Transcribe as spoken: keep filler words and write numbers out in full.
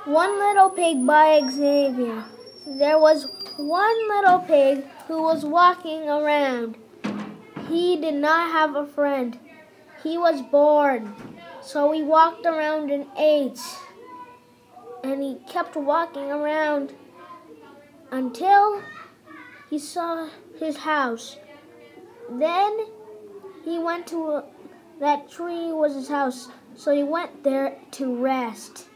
One Little Pig by Xavier. There was one little pig who was walking around. He did not have a friend. He was bored, so he walked around and ate. And he kept walking around until he saw his house. Then he went to a, that tree was his house, so he went there to rest.